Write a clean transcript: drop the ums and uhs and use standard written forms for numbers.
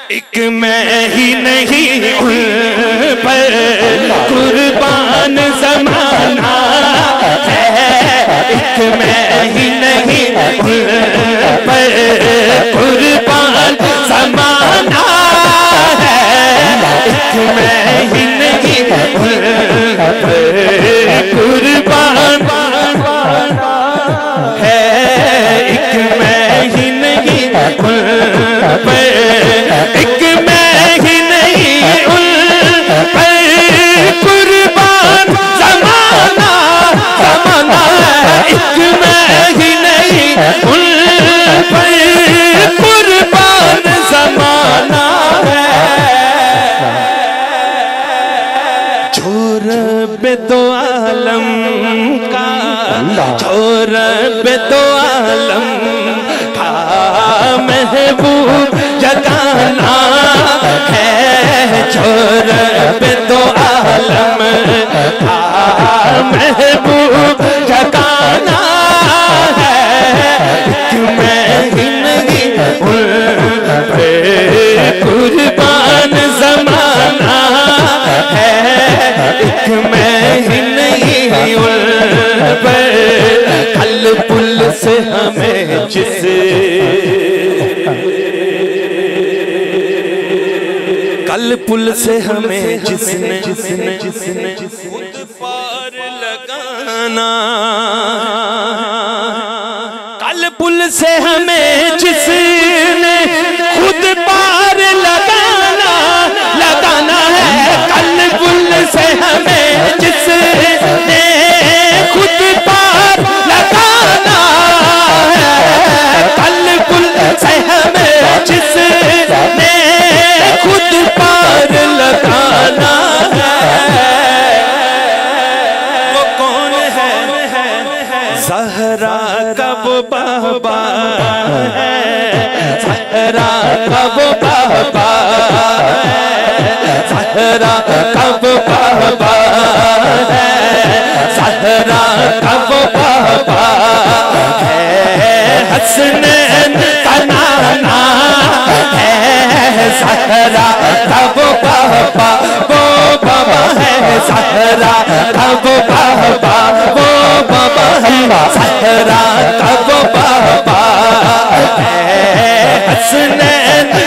एक मैं ही नहीं उन पर कुर्बान ज़माना है, एक मैं ही नहीं उन पर कुर्बान ज़माना है, एक मैं ही नहीं उन पर कुर्बान है, एक मैं ही नहीं उन पर, एक मैं ही नहीं उन पर कुर्बान ज़माना ज़माना है, एक मैं ही नहीं उन पर कुर्बान ज़माना है। छोर पे तो आलम का, छोर पे तो आलम का महबूब जगाना है, छोर पे तो आलम का महबूब जगाना है, एक मैं ही नहीं उन पे कुर्बान ज़माना है, एक मैं ही नहीं उन पर, कल पुल से हमें जिसे, कल पुल से हमें जिसने खुद पार लगाना, कल पुल से हमें जिसने खुद पार लगाना लगाना है, कल पुल से हमें जिसने खुद पार लगाना है, कल पुल से हमें जिसने खुद पार लगाना है, वो कौन है? ज़हरा का वो बाबा है, ज़हरा का वो बाबा है, ज़हरा का वो बाबा है, ज़हरा का वो बाबा है, हसनैन का नाना है, ज़हरा का वो बाबा है, ज़हरा का वो बाबा है, ज़हरा का वो बाबा है, हसनैन